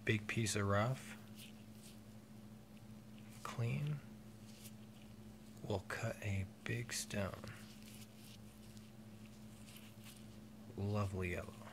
big piece of rough, clean. We'll cut a big stone. Lovely yellow.